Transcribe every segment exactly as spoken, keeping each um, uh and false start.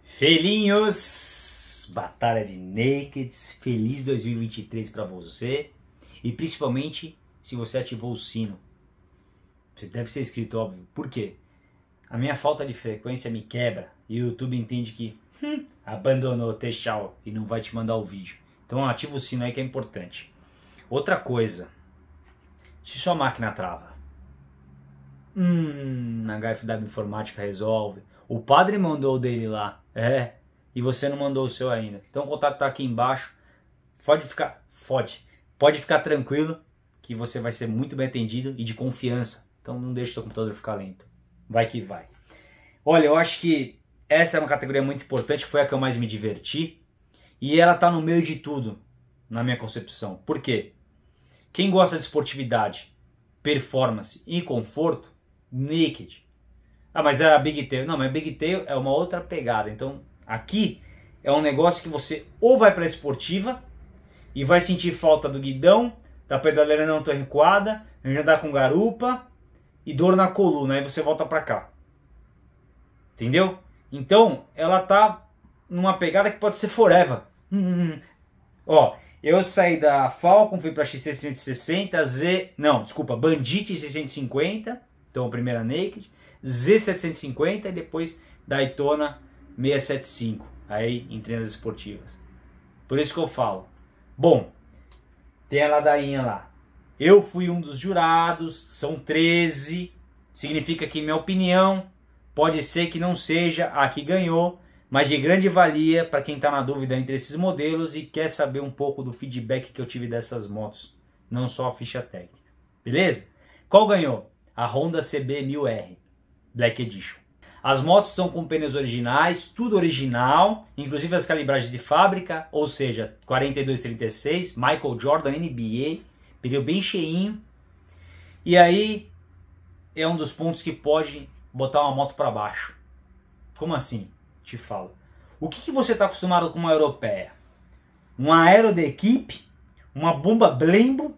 Felinhos, batalha de Nakeds, feliz dois mil e vinte e três para você e principalmente se você ativou o sino. Você deve ser inscrito, óbvio. Por quê? A minha falta de frequência me quebra e o YouTube entende que hum, abandonou, tchau, e não vai te mandar o vídeo. Então ativa o sino aí que é importante. Outra coisa, se sua máquina trava, hum, na H F W Informática resolve. O padre mandou o dele lá, é, e você não mandou o seu ainda. Então o contato tá aqui embaixo. Pode ficar, pode, pode ficar tranquilo que você vai ser muito bem atendido e de confiança. Então não deixe seu computador ficar lento. Vai que vai. Olha, eu acho que essa é uma categoria muito importante, foi a que eu mais me diverti. E ela tá no meio de tudo, na minha concepção. Por quê? Quem gosta de esportividade, performance e conforto, Naked. Ah, mas é a Big Tail. Não, mas a Big Tail é uma outra pegada. Então, aqui é um negócio que você ou vai para a esportiva e vai sentir falta do guidão, da pedaleira não tão recuada, já andar com garupa e dor na coluna. Aí você volta para cá. Entendeu? Então, ela tá numa pegada que pode ser forever. Hum, ó, eu saí da Falcon, fui para X C seiscentos e sessenta, Z... Não, desculpa, Bandit seiscentos e cinquenta. Então, a primeira Naked. Z setecentos e cinquenta e depois Daytona seiscentos e setenta e cinco. Aí entrei nas esportivas. Por isso que eu falo. Bom, tem a ladainha lá. Eu fui um dos jurados, são treze. Significa que minha opinião pode ser que não seja a que ganhou, mas de grande valia para quem está na dúvida entre esses modelos e quer saber um pouco do feedback que eu tive dessas motos. Não só a ficha técnica. Beleza? Qual ganhou? A Honda C B mil R. Black Edition. As motos são com pneus originais, tudo original, inclusive as calibragens de fábrica, ou seja, quarenta e dois trinta e seis, Michael Jordan N B A, pneu bem cheinho. E aí é um dos pontos que pode botar uma moto para baixo. Como assim? Te falo. O que, que você está acostumado com uma europeia? Um aero da equipe, uma bomba Blembo,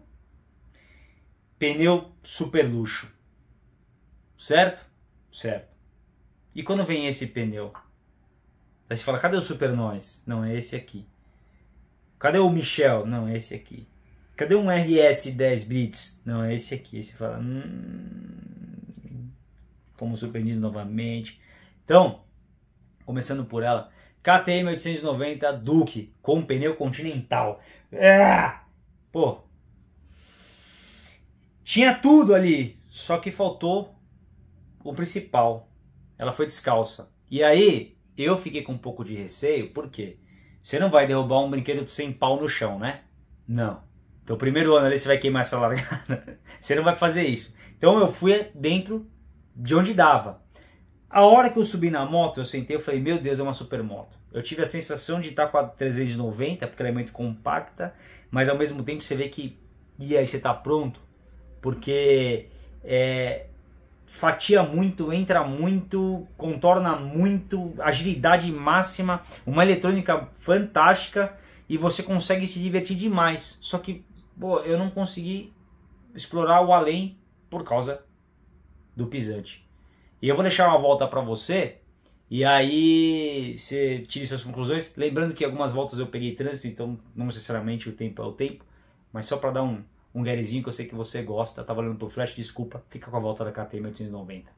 pneu super luxo. Certo? Certo. E quando vem esse pneu? Aí você fala, cadê o Super Noise? Não, é esse aqui. Cadê o Michel? Não, é esse aqui. Cadê um R S dez Blitz? Não, é esse aqui. Aí você fala, hum... Fomos surpreendidos novamente. Então, começando por ela, K T M oitocentos e noventa Duke com pneu Continental. Ah! Pô, tinha tudo ali, só que faltou o principal. Ela foi descalça. E aí, eu fiquei com um pouco de receio, por quê? Você não vai derrubar um brinquedo sem pau no chão, né? Não. Então, o primeiro ano ali você vai queimar essa largada. Você não vai fazer isso. Então, eu fui dentro de onde dava. A hora que eu subi na moto, eu sentei, eu falei, meu Deus, é uma super moto. Eu tive a sensação de estar com a trezentos e noventa, porque ela é muito compacta, mas ao mesmo tempo você vê que, e aí, você está pronto? Porque é, fatia muito, entra muito, contorna muito, agilidade máxima, uma eletrônica fantástica e você consegue se divertir demais. Só que, pô, eu não consegui explorar o além por causa do pisante. E eu vou deixar uma volta para você e aí você tire suas conclusões. Lembrando que algumas voltas eu peguei trânsito, então não necessariamente o tempo é o tempo, mas só para dar um, um garezinho que eu sei que você gosta. Tava olhando pro flash, desculpa, fica com a volta da K T M oitocentos e noventa.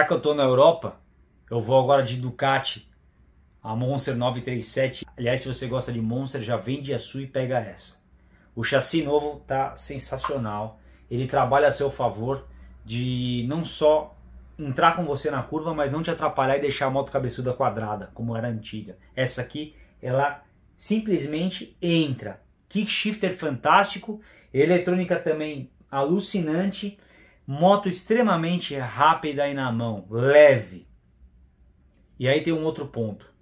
já que eu tô na Europa, eu vou agora de Ducati, a Monster nove três sete. Aliás, se você gosta de Monster, já vende a sua e pega essa. O chassi novo tá sensacional. Ele trabalha a seu favor de não só entrar com você na curva, mas não te atrapalhar e deixar a moto cabeçuda quadrada, como era a antiga. Essa aqui, ela simplesmente entra. Kick shifter fantástico, eletrônica também alucinante, moto extremamente rápida aí na mão, leve. E aí tem um outro ponto.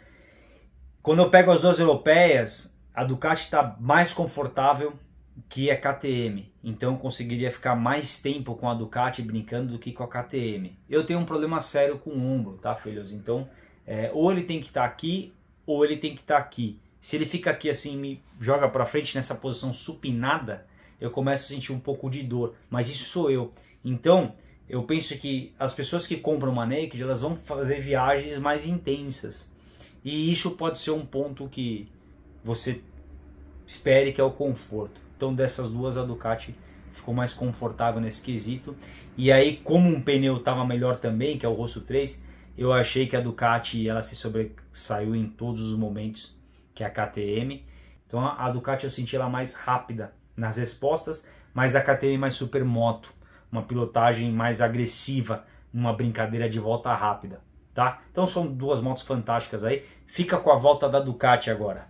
Quando eu pego as duas europeias, a Ducati está mais confortável que a K T M. Então eu conseguiria ficar mais tempo com a Ducati brincando do que com a K T M. Eu tenho um problema sério com o ombro, tá, filhos? Então é, ou ele tem que estar tá aqui, ou ele tem que estar tá aqui. Se ele fica aqui assim, me joga para frente nessa posição supinada, eu começo a sentir um pouco de dor. Mas isso sou eu. Então eu penso que as pessoas que compram uma Naked, elas vão fazer viagens mais intensas. E isso pode ser um ponto que você espere, que é o conforto. Então dessas duas a Ducati ficou mais confortável nesse quesito. E aí, como um pneu estava melhor também, que é o Rosso três, eu achei que a Ducati ela se sobressaiu em todos os momentos que a K T M. Então a Ducati eu senti ela mais rápida nas respostas, mas a K T M mais supermoto, uma pilotagem mais agressiva, numa brincadeira de volta rápida. Tá? Então são duas motos fantásticas aí. Fica com a volta da Ducati agora.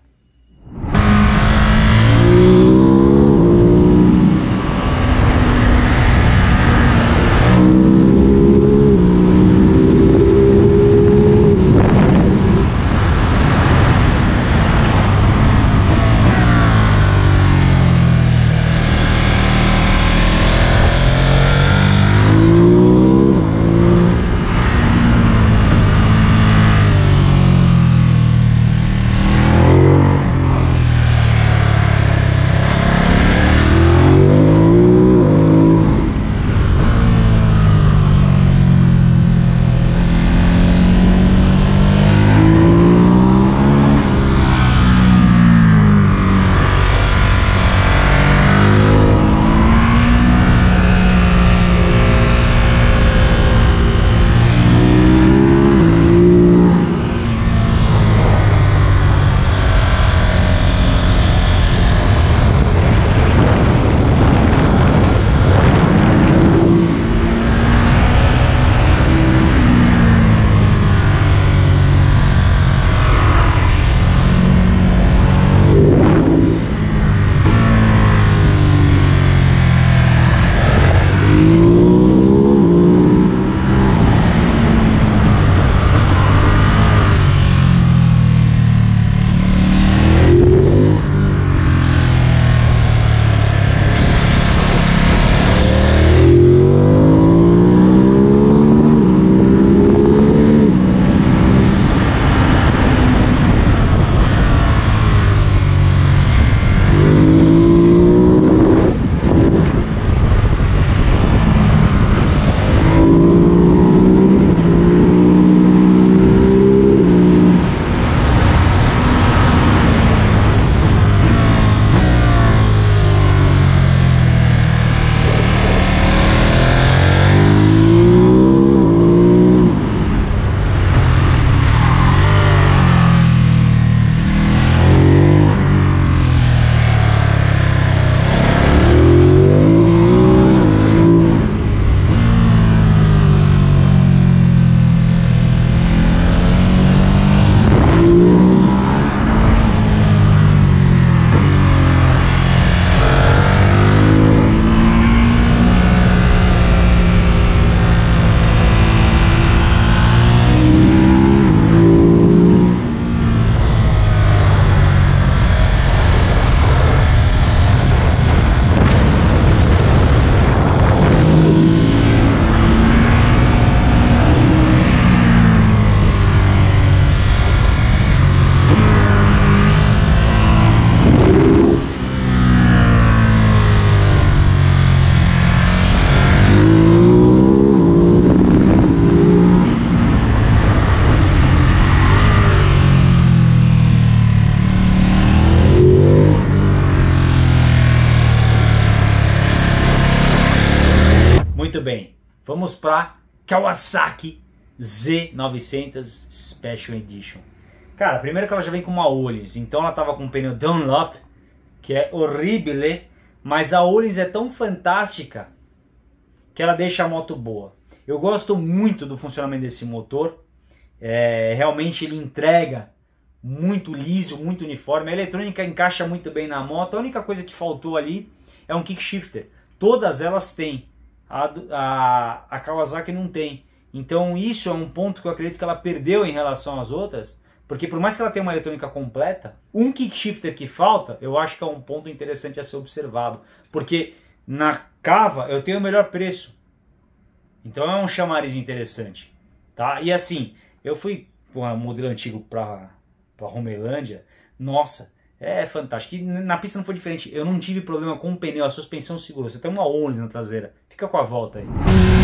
Muito bem, vamos para Kawasaki Z novecentos Special Edition. Cara, primeiro que ela já vem com uma Öhlins, então ela tava com um pneu Dunlop, que é horrível, mas a Öhlins é tão fantástica que ela deixa a moto boa. Eu gosto muito do funcionamento desse motor, é, realmente ele entrega muito liso, muito uniforme, a eletrônica encaixa muito bem na moto. A única coisa que faltou ali é um kick shifter, todas elas têm, a, a, a Kawasaki não tem, então isso é um ponto que eu acredito que ela perdeu em relação às outras, porque por mais que ela tenha uma eletrônica completa, um kick shifter que falta, eu acho que é um ponto interessante a ser observado, porque na Cava eu tenho o melhor preço, então é um chamariz interessante, tá? E assim, eu fui com um modelo antigo para para Romelândia, nossa, é fantástico. E na pista não foi diferente, eu não tive problema com o pneu, a suspensão segurou. Você tem uma Öhlins na traseira, fica com a volta aí.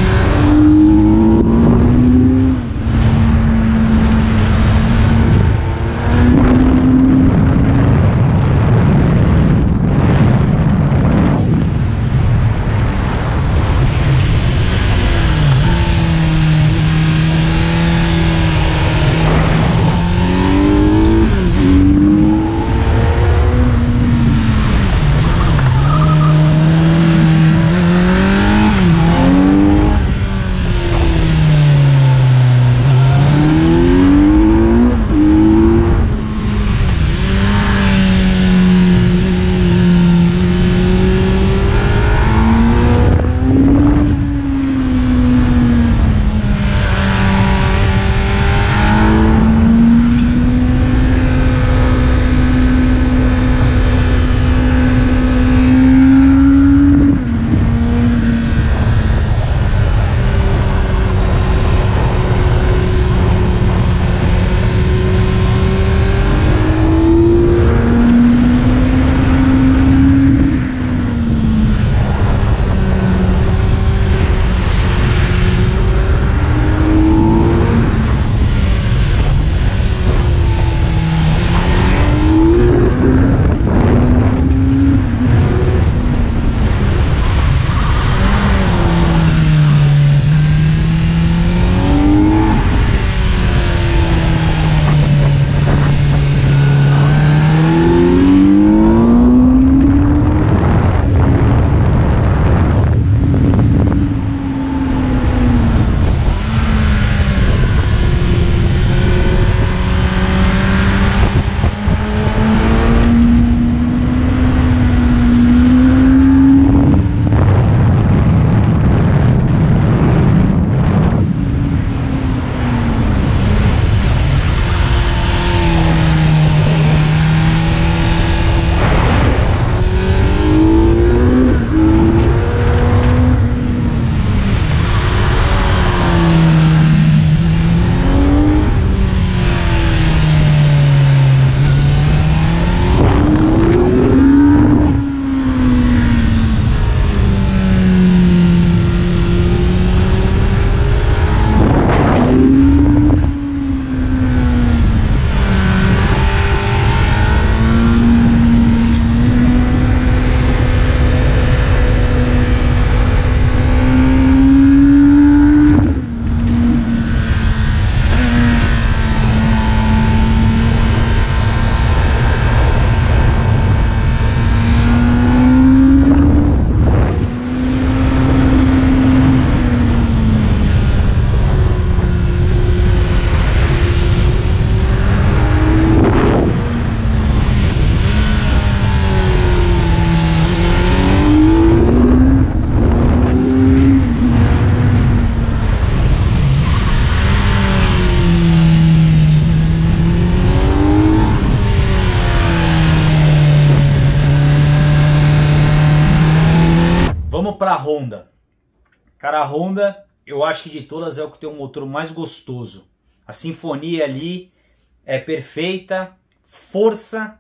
Vamos para a Honda. Cara, a Honda, eu acho que de todas é o que tem um motor mais gostoso. A sinfonia ali é perfeita, força,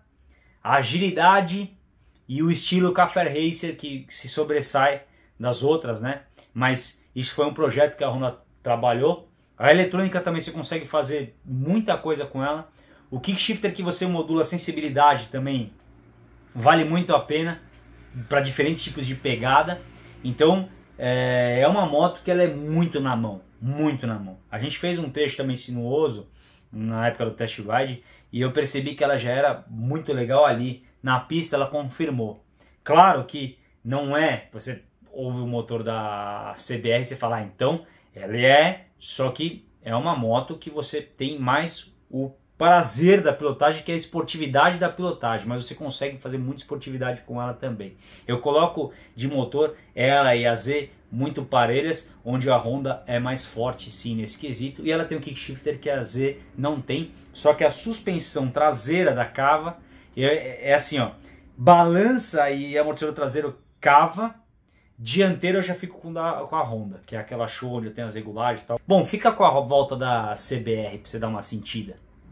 agilidade e o estilo Cafer Racer que se sobressai das outras, né? Mas isso foi um projeto que a Honda trabalhou. A eletrônica também você consegue fazer muita coisa com ela. O kick shifter que você modula a sensibilidade também vale muito a pena para diferentes tipos de pegada. Então é uma moto que ela é muito na mão. muito na mão. A gente fez um trecho também sinuoso na época do test ride e eu percebi que ela já era muito legal ali. Na pista ela confirmou. Claro que não é, você ouve o motor da C B R e você fala, ah, então ela é, só que é uma moto que você tem mais o prazer da pilotagem, que é a esportividade da pilotagem, mas você consegue fazer muita esportividade com ela também. Eu coloco de motor ela e a Z muito parelhas, onde a Honda é mais forte sim nesse quesito, e ela tem um kickshifter que a Z não tem, só que a suspensão traseira da cava é, é assim, ó, balança e amortecedor traseiro cava, dianteiro eu já fico com, da, com a Honda, que é aquela show onde tem as regulagens e tal. Bom, fica com a volta da C B R pra você dar uma sentida.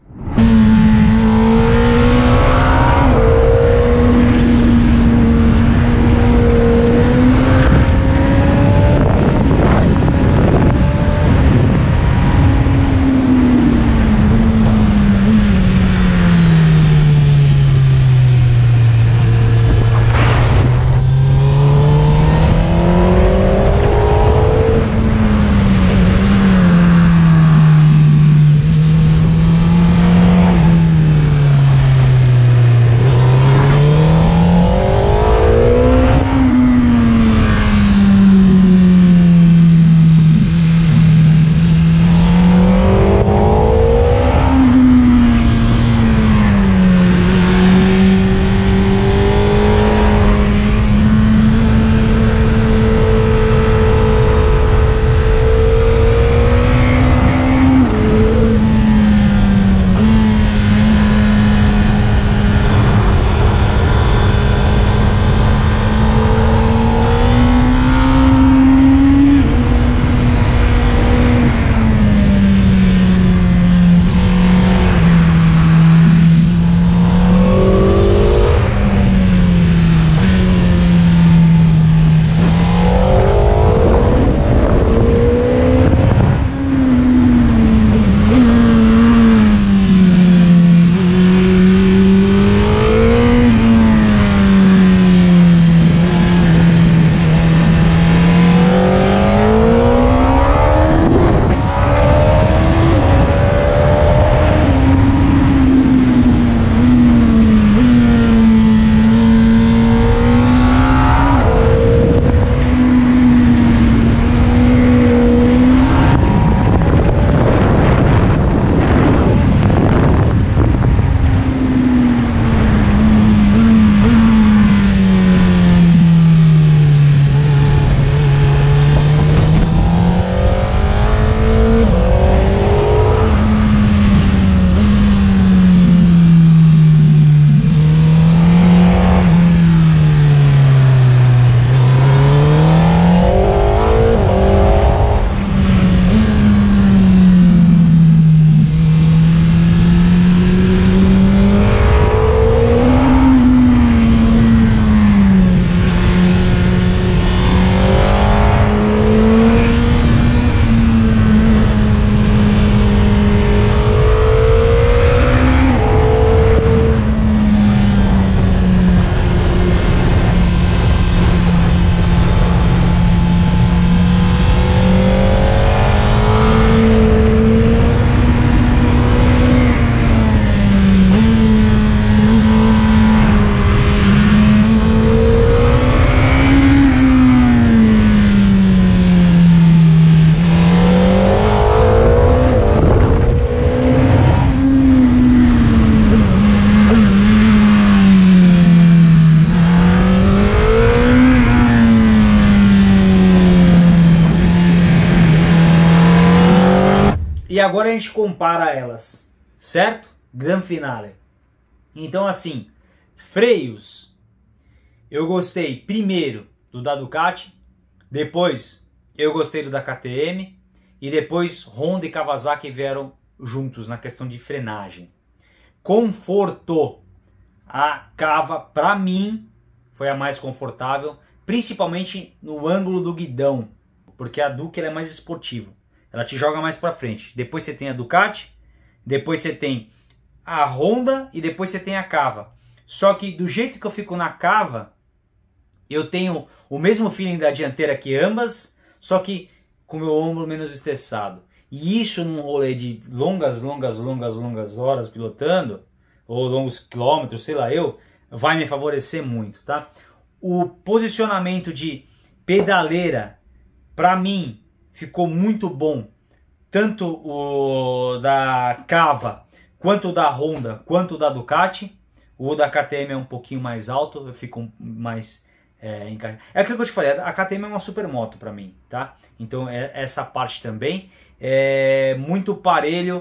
E agora a gente compara elas, certo? Gran finale. Então assim, freios. Eu gostei primeiro do da Ducati, depois eu gostei do da K T M e depois Honda e Kawasaki vieram juntos na questão de frenagem. Conforto. A Cava, pra mim, foi a mais confortável, principalmente no ângulo do guidão, porque a Duke ela é mais esportiva. Ela te joga mais pra frente. Depois você tem a Ducati, depois você tem a Honda e depois você tem a Cava. Só que do jeito que eu fico na Cava, eu tenho o mesmo feeling da dianteira que ambas, só que com o meu ombro menos estressado. E isso num rolê de longas, longas, longas, longas horas pilotando, ou longos quilômetros, sei lá eu, vai me favorecer muito, tá? O posicionamento de pedaleira, para mim, ficou muito bom. Tanto o da Cava, quanto o da Honda, quanto o da Ducati. O da K T M é um pouquinho mais alto, eu fico mais é, encaixado. É aquilo que eu te falei, a K T M é uma supermoto para mim, tá? Então é essa parte também. É muito parelho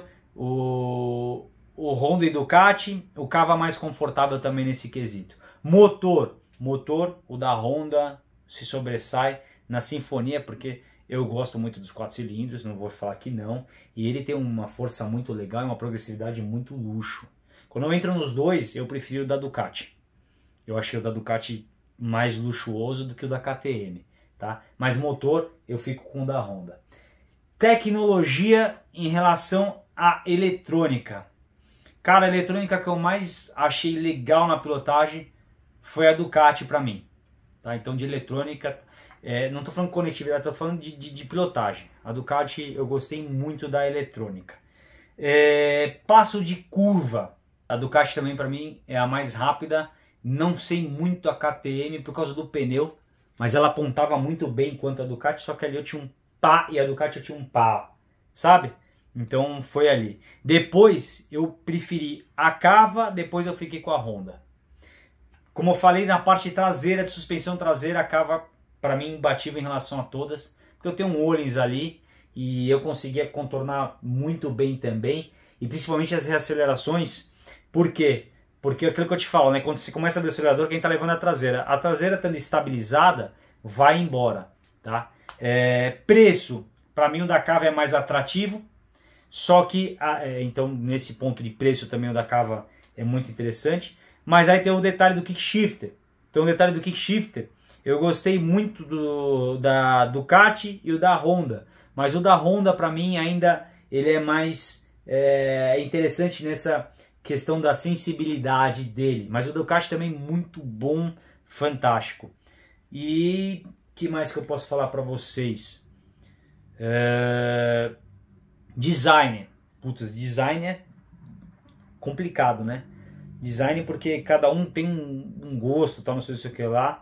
o, o Honda e Ducati, o Cava mais confortável também nesse quesito. Motor, motor, o da Honda se sobressai na sinfonia, porque eu gosto muito dos quatro cilindros, não vou falar que não. E ele tem uma força muito legal e uma progressividade muito luxo. Quando eu entro nos dois, eu prefiro o da Ducati. Eu achei o da Ducati mais luxuoso do que o da K T M, tá? Mas motor, eu fico com o da Honda. Tecnologia em relação à eletrônica. Cara, a eletrônica que eu mais achei legal na pilotagem foi a Ducati para mim. Tá? Então de eletrônica, é, não estou falando de conectividade, estou falando de, de, de pilotagem. A Ducati eu gostei muito da eletrônica. É, passo de curva. A Ducati também para mim é a mais rápida. Não sei muito a K T M por causa do pneu, mas ela apontava muito bem quanto a Ducati, só que ali eu tinha um pá e a Ducati eu tinha um pá, sabe? Então foi ali. Depois eu preferi a Cava, depois eu fiquei com a Honda. Como eu falei na parte traseira, de suspensão traseira, a Cava para mim imbatível em relação a todas, porque eu tenho um Öhlins ali e eu conseguia contornar muito bem também, e principalmente as reacelerações. Por quê? Porque aquilo que eu te falo, né? Quando você começa a abrir o acelerador, quem está levando é a traseira. A traseira estando estabilizada, vai embora, tá? É, preço, para mim o da Cava é mais atrativo, só que, é, então nesse ponto de preço também o da Cava é muito interessante. Mas aí tem o detalhe do kickshifter. Então o detalhe do kickshifter, eu gostei muito do da Ducati e o da Honda, mas o da Honda para mim ainda ele é mais é, interessante nessa questão da sensibilidade dele, mas o Ducati também muito bom, fantástico. E que mais que eu posso falar para vocês? É... Design. Putz, design é complicado, né? Design porque cada um tem um gosto, tal, não sei o que lá.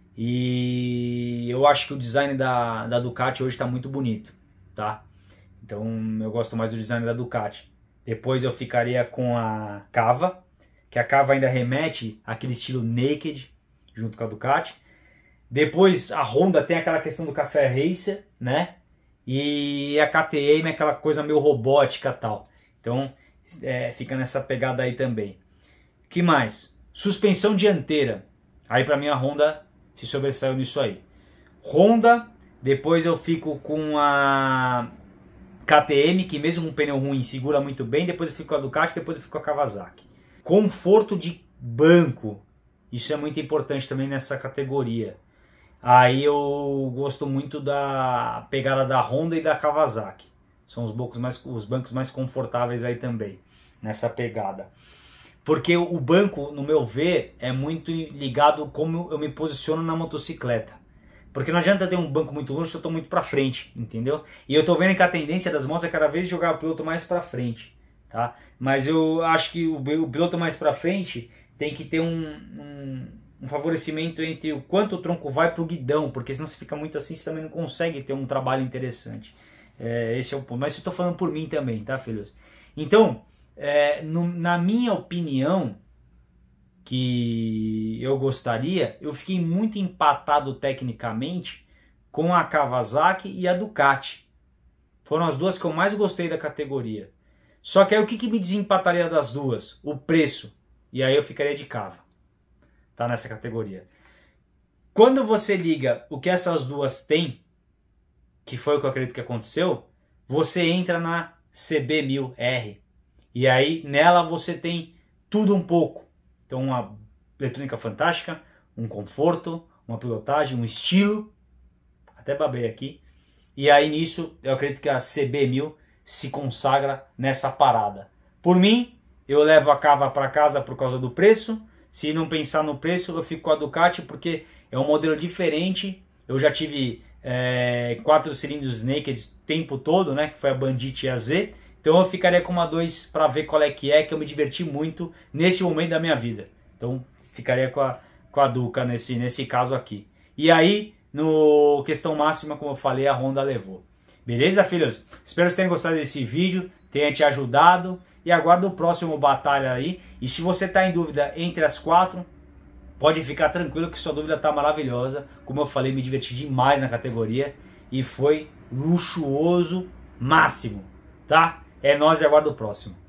E eu acho que o design da, da Ducati hoje está muito bonito, tá? Então eu gosto mais do design da Ducati. Depois eu ficaria com a Cava, que a Cava ainda remete àquele estilo naked, junto com a Ducati. Depois a Honda tem aquela questão do café racer, né? E a K T M é aquela coisa meio robótica e tal. Então é, fica nessa pegada aí também. Que mais? Suspensão dianteira. Aí pra mim a Honda se sobressaiu nisso aí. Honda, depois eu fico com a K T M, que mesmo com pneu ruim segura muito bem. Depois eu fico com a Ducati, depois eu fico com a Kawasaki. Conforto de banco. Isso é muito importante também nessa categoria. Aí eu gosto muito da pegada da Honda e da Kawasaki. São os bancos mais, os bancos mais confortáveis aí também, nessa pegada. Porque o banco, no meu ver, é muito ligado como eu me posiciono na motocicleta. Porque não adianta ter um banco muito longe se eu estou muito para frente, entendeu? E eu estou vendo que a tendência das motos é cada vez jogar o piloto mais para frente, tá? Mas eu acho que o, o piloto mais para frente tem que ter um, um, um favorecimento entre o quanto o tronco vai para o guidão, porque senão você fica muito assim, você também não consegue ter um trabalho interessante. É, esse é o ponto. Mas eu estou falando por mim também, tá, filhos? Então, é, no, na minha opinião, que eu gostaria, eu fiquei muito empatado tecnicamente com a Kawasaki e a Ducati. Foram as duas que eu mais gostei da categoria. Só que aí o que, que me desempataria das duas? O preço. E aí eu ficaria de Cava, tá, nessa categoria. Quando você liga o que essas duas têm, que foi o que eu acredito que aconteceu, você entra na C B mil R. E aí nela você tem tudo um pouco. Então uma eletrônica fantástica, um conforto, uma pilotagem, um estilo. Até babei aqui. E aí nisso eu acredito que a C B mil se consagra nessa parada. Por mim, eu levo a Cava para casa por causa do preço. Se não pensar no preço, eu fico com a Ducati porque é um modelo diferente. Eu já tive é, quatro cilindros naked o tempo todo, né? Que foi a Bandit e a Z. Então eu ficaria com uma dois para ver qual é que é, que eu me diverti muito nesse momento da minha vida. Então ficaria com a, com a Duca nesse, nesse caso aqui. E aí, no questão máxima, como eu falei, a Honda levou. Beleza, filhos? Espero que vocês tenham gostado desse vídeo, tenha te ajudado. E aguardo o próximo batalha aí. E se você está em dúvida entre as quatro, pode ficar tranquilo que sua dúvida está maravilhosa. Como eu falei, me diverti demais na categoria. E foi luxuoso máximo, tá? É nóis e aguardo o próximo.